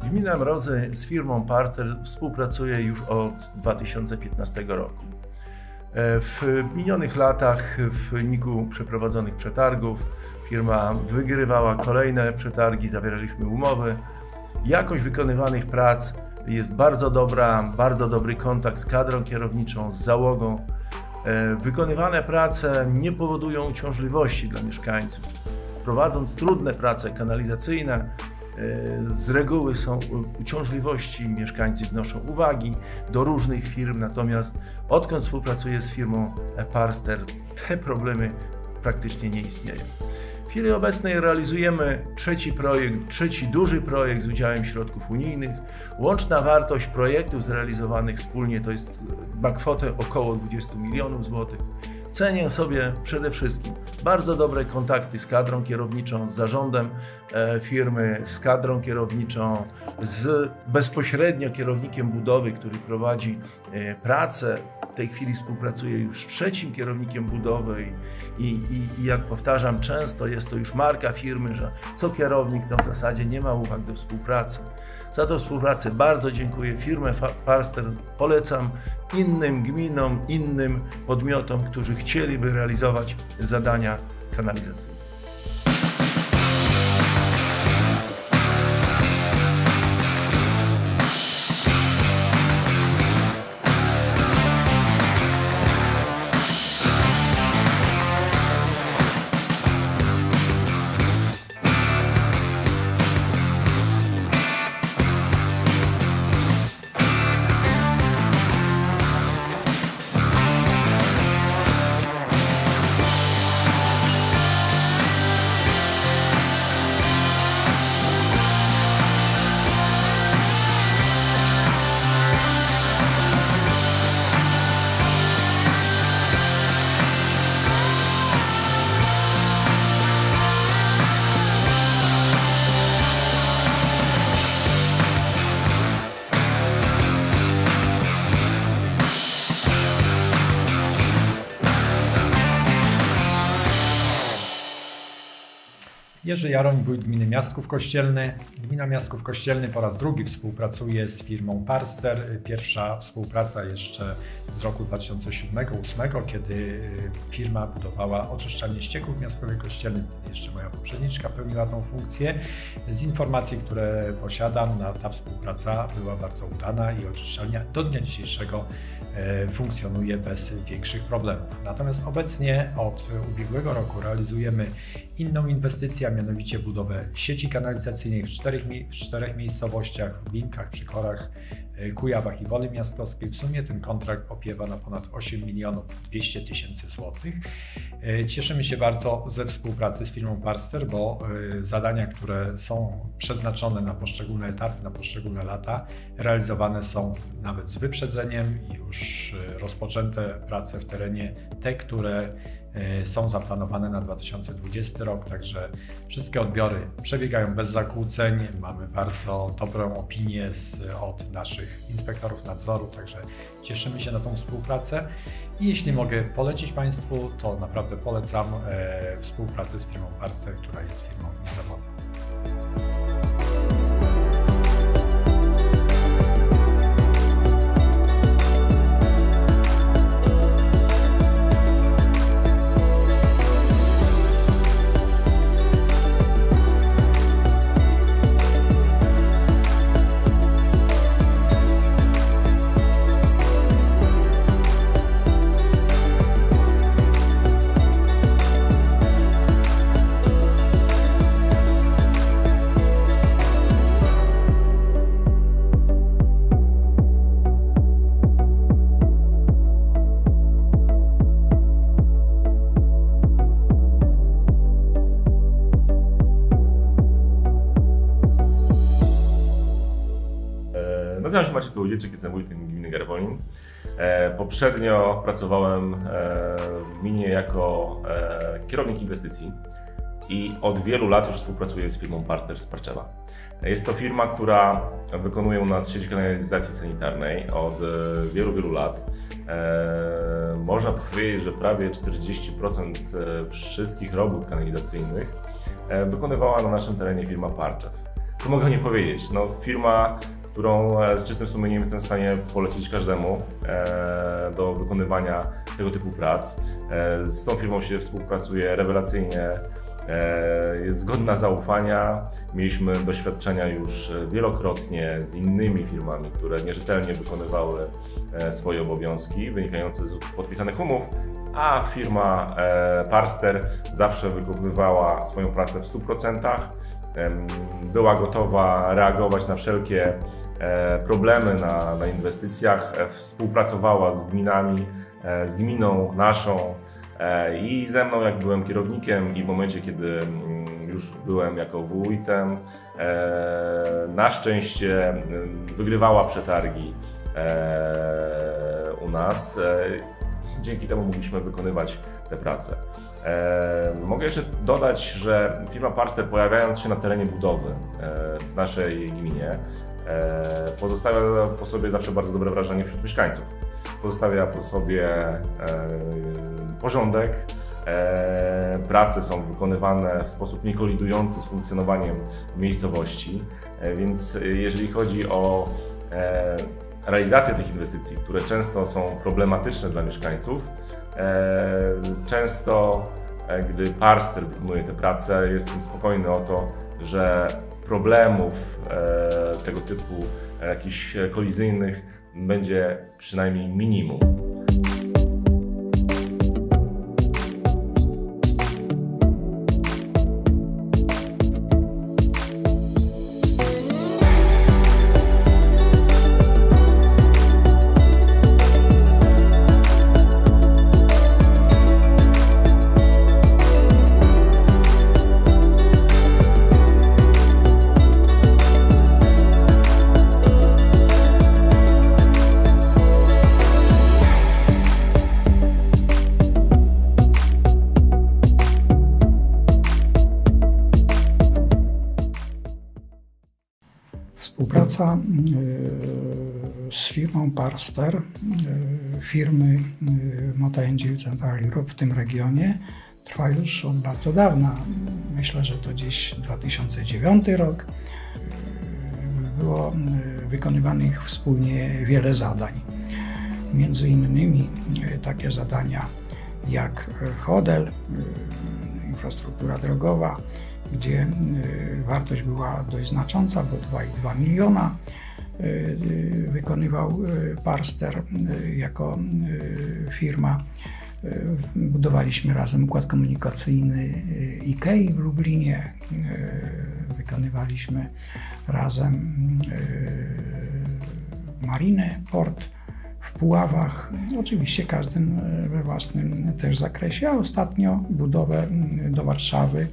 Gmina Mrozy z firmą Parster współpracuje już od 2015 roku. W minionych latach w wyniku przeprowadzonych przetargów firma wygrywała kolejne przetargi, zawieraliśmy umowy. Jakość wykonywanych prac jest bardzo dobra, bardzo dobry kontakt z kadrą kierowniczą, z załogą. Wykonywane prace nie powodują uciążliwości dla mieszkańców. Prowadząc trudne prace kanalizacyjne, z reguły są uciążliwości, mieszkańcy wnoszą uwagi do różnych firm, natomiast odkąd współpracuję z firmą Parster, te problemy praktycznie nie istnieją. W chwili obecnej realizujemy trzeci duży projekt z udziałem środków unijnych. Łączna wartość projektów zrealizowanych wspólnie ma kwotę około 20 milionów złotych. Cenię sobie przede wszystkim bardzo dobre kontakty z kadrą kierowniczą, z zarządem firmy, z kadrą kierowniczą, z bezpośrednio kierownikiem budowy, który prowadzi pracę. W tej chwili współpracuję już z trzecim kierownikiem budowy i jak powtarzam często, jest to już marka firmy, że co kierownik to w zasadzie nie ma uwag do współpracy. Za tę współpracę bardzo dziękuję. Firmę Parster polecam innym gminom, innym podmiotom, którzy chcieliby realizować zadania kanalizacyjne. Jerzy Jaroń, wójt gminy Miastków Kościelny. Gmina Miastków Kościelny po raz drugi współpracuje z firmą Parster. Pierwsza współpraca jeszcze z roku 2007-2008, kiedy firma budowała oczyszczalnię ścieków w Miastkowie Kościelnym. Jeszcze moja poprzedniczka pełniła tą funkcję. Z informacji, które posiadam, ta współpraca była bardzo udana i oczyszczalnia do dnia dzisiejszego funkcjonuje bez większych problemów. Natomiast obecnie od ubiegłego roku realizujemy inną inwestycję, a mianowicie budowę sieci kanalizacyjnej w czterech miejscowościach: w Glinkach, Przykorach, Kujawach i Woli Miastowskiej. W sumie ten kontrakt opiewa na ponad 8 200 000 złotych. Cieszymy się bardzo ze współpracy z firmą Parster, bo zadania, które są przeznaczone na poszczególne etapy, na poszczególne lata, realizowane są nawet z wyprzedzeniem i już rozpoczęte prace w terenie, te, które są zaplanowane na 2020 rok, także wszystkie odbiory przebiegają bez zakłóceń. Mamy bardzo dobrą opinię od naszych inspektorów nadzoru, także cieszymy się na tą współpracę. I jeśli mogę polecić Państwu, to naprawdę polecam współpracę z firmą Parster, która jest firmą niezawodną. Nazywam się Maciej Kołodziejczyk, jestem wójtem gminy Garwolin. Poprzednio pracowałem w gminie jako kierownik inwestycji i od wielu lat już współpracuję z firmą Parster z Parczewa. Jest to firma, która wykonuje u nas sieć kanalizacji sanitarnej od wielu lat. Można powiedzieć, że prawie 40% wszystkich robót kanalizacyjnych wykonywała na naszym terenie firma Parczew. Co mogę nie powiedzieć? No, firma, którą z czystym sumieniem jestem w stanie polecić każdemu do wykonywania tego typu prac. Z tą firmą się współpracuje rewelacyjnie, jest godna zaufania. Mieliśmy doświadczenia już wielokrotnie z innymi firmami, które nierzetelnie wykonywały swoje obowiązki wynikające z podpisanych umów, a firma Parster zawsze wykonywała swoją pracę w 100%. Była gotowa reagować na wszelkie problemy na inwestycjach, współpracowała z gminami, z gminą naszą i ze mną, jak byłem kierownikiem, i w momencie, kiedy już byłem jako wójtem. Na szczęście wygrywała przetargi u nas. Dzięki temu mogliśmy wykonywać te prace. Mogę jeszcze dodać, że firma Parster, pojawiając się na terenie budowy w naszej gminie, pozostawia po sobie zawsze bardzo dobre wrażenie wśród mieszkańców. Pozostawia po sobie porządek, prace są wykonywane w sposób niekolidujący z funkcjonowaniem miejscowości, więc jeżeli chodzi o realizację tych inwestycji, które często są problematyczne dla mieszkańców, często gdy Parster wykonuje te prace, jestem spokojny o to, że problemów tego typu, jakichś kolizyjnych, będzie przynajmniej minimum. Współpraca z firmą Parster, firmy Mota-Engil Central Europe w tym regionie, trwa już od bardzo dawna. Myślę, że to gdzieś 2009 rok. Było wykonywanych wspólnie wiele zadań. Między innymi takie zadania jak HODL, infrastruktura drogowa, gdzie wartość była dość znacząca, bo 2,2 miliona wykonywał Parster jako firma. Budowaliśmy razem układ komunikacyjny IKEA w Lublinie, wykonywaliśmy razem marinę, port w Puławach, oczywiście każdy we własnym też zakresie, a ostatnio budowę do Warszawy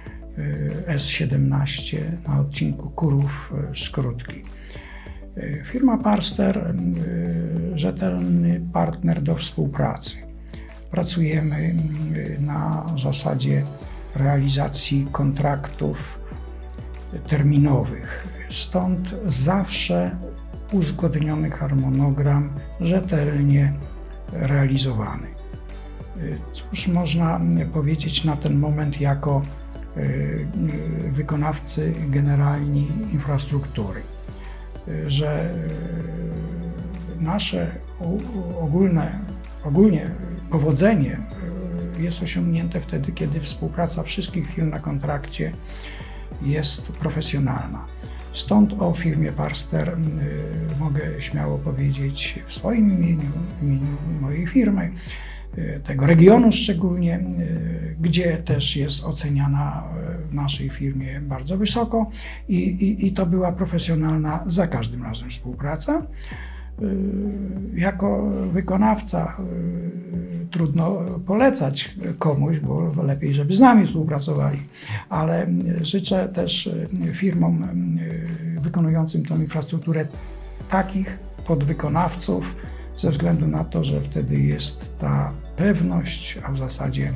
S17 na odcinku Kurów-Szkrótki. Firma Parster, rzetelny partner do współpracy. Pracujemy na zasadzie realizacji kontraktów terminowych, stąd zawsze uzgodniony harmonogram, rzetelnie realizowany. Cóż można powiedzieć na ten moment jako wykonawcy generalni infrastruktury, że nasze ogólnie powodzenie jest osiągnięte wtedy, kiedy współpraca wszystkich firm na kontrakcie jest profesjonalna. Stąd o firmie Parster mogę śmiało powiedzieć w swoim imieniu, w imieniu mojej firmy, tego regionu szczególnie, gdzie też jest oceniana w naszej firmie bardzo wysoko i to była profesjonalna za każdym razem współpraca. Jako wykonawca trudno polecać komuś, bo lepiej, żeby z nami współpracowali, ale życzę też firmom wykonującym tę infrastrukturę takich podwykonawców, ze względu na to, że wtedy jest ta pewność, a w zasadzie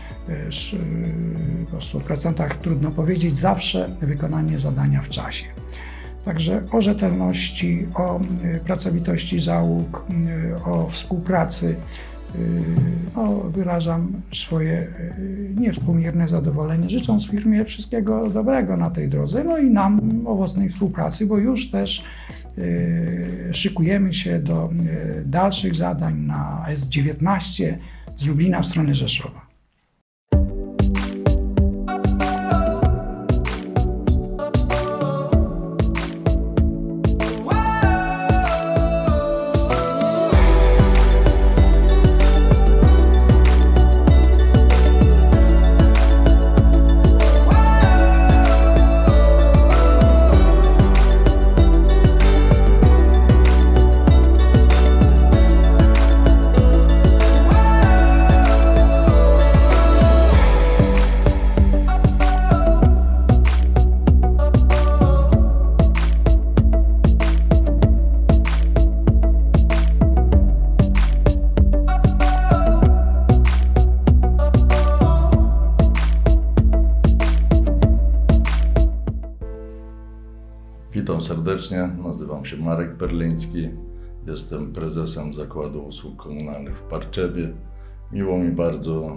po 100% trudno powiedzieć, zawsze wykonanie zadania w czasie. Także o rzetelności, o pracowitości załóg, o współpracy wyrażam swoje niewspółmierne zadowolenie, życząc firmie wszystkiego dobrego na tej drodze, no i nam owocnej współpracy, bo już też szykujemy się do dalszych zadań na S19 z Lublina w stronę Rzeszowa. Witam serdecznie, nazywam się Marek Perliński, jestem prezesem Zakładu Usług Komunalnych w Parczewie. Miło mi bardzo,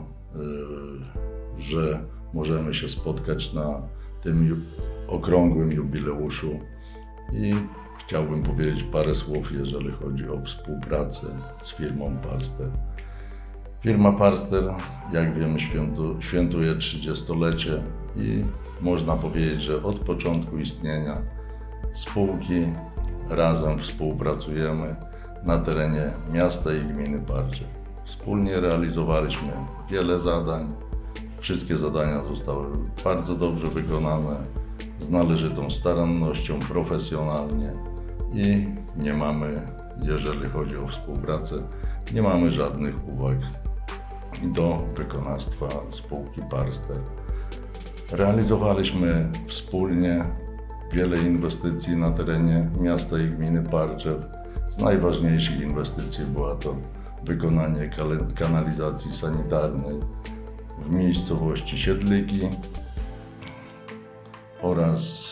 że możemy się spotkać na tym okrągłym jubileuszu i chciałbym powiedzieć parę słów, jeżeli chodzi o współpracę z firmą Parster. Firma Parster, jak wiemy, świętuje 30-lecie i można powiedzieć, że od początku istnienia spółki razem współpracujemy na terenie miasta i gminy Parczew. Wspólnie realizowaliśmy wiele zadań. Wszystkie zadania zostały bardzo dobrze wykonane, z należytą starannością, profesjonalnie i nie mamy, jeżeli chodzi o współpracę, nie mamy żadnych uwag do wykonawstwa spółki Parster. Realizowaliśmy wspólnie wiele inwestycji na terenie miasta i gminy Parczew. Z najważniejszych inwestycji była to wykonanie kanalizacji sanitarnej w miejscowości Siedliki oraz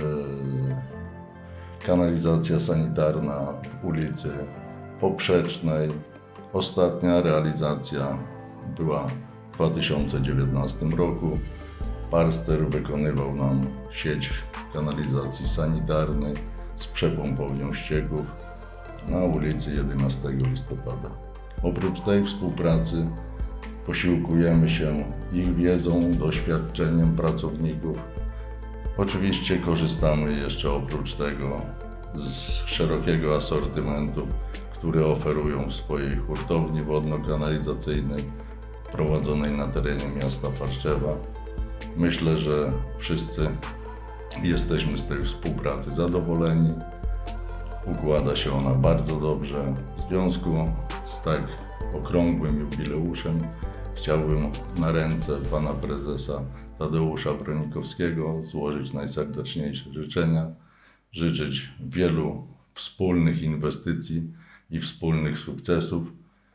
kanalizacja sanitarna w ulicy Poprzecznej. Ostatnia realizacja była w 2019 roku. Parster wykonywał nam sieć kanalizacji sanitarnej z przepompownią ścieków na ulicy 11 listopada. Oprócz tej współpracy posiłkujemy się ich wiedzą, doświadczeniem pracowników. Oczywiście korzystamy jeszcze oprócz tego z szerokiego asortymentu, który oferują w swojej hurtowni wodno-kanalizacyjnej prowadzonej na terenie miasta Parczewa. Myślę, że wszyscy jesteśmy z tej współpracy zadowoleni. Układa się ona bardzo dobrze. W związku z tak okrągłym jubileuszem chciałbym na ręce pana prezesa Tadeusza Bronikowskiego złożyć najserdeczniejsze życzenia. Życzyć wielu wspólnych inwestycji i wspólnych sukcesów.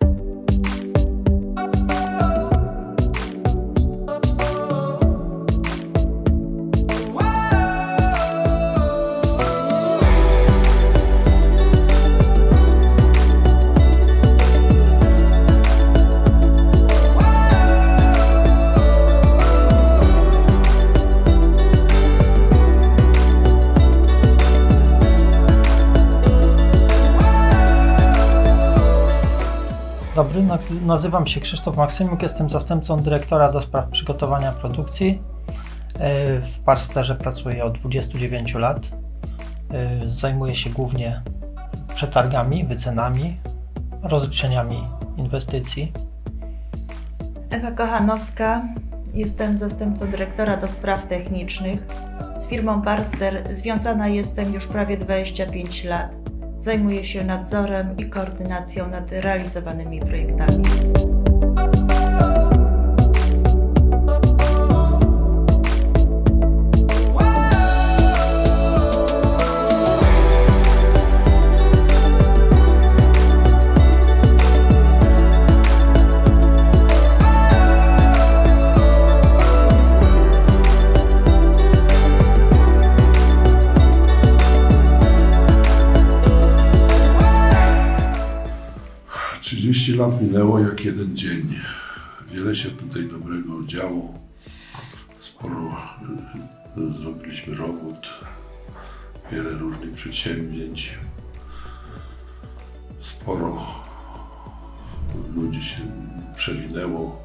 Dobry, nazywam się Krzysztof Maksymiuk, jestem zastępcą dyrektora do spraw przygotowania produkcji. W Parsterze pracuję od 29 lat. Zajmuję się głównie przetargami, wycenami, rozliczeniami inwestycji. Ewa Kochanowska, jestem zastępcą dyrektora do spraw technicznych. Z firmą Parster związana jestem już prawie 25 lat. Zajmuję się nadzorem i koordynacją nad realizowanymi projektami. 30 lat minęło jak jeden dzień. Wiele się tutaj dobrego działo. Sporo zrobiliśmy robót, wiele różnych przedsięwzięć. Sporo ludzi się przewinęło.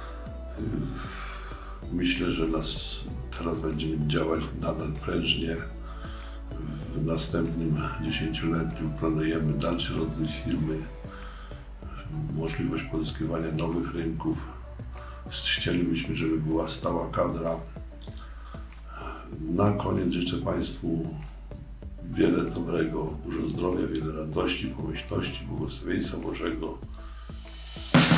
Myślę, że nas teraz będziemy działać nadal prężnie. W następnym dziesięcioletniu planujemy dalszy rozwój firmy, możliwość pozyskiwania nowych rynków. Chcielibyśmy, żeby była stała kadra. Na koniec życzę Państwu wiele dobrego, dużo zdrowia, wiele radości, pomyślności, błogosławieństwa Bożego.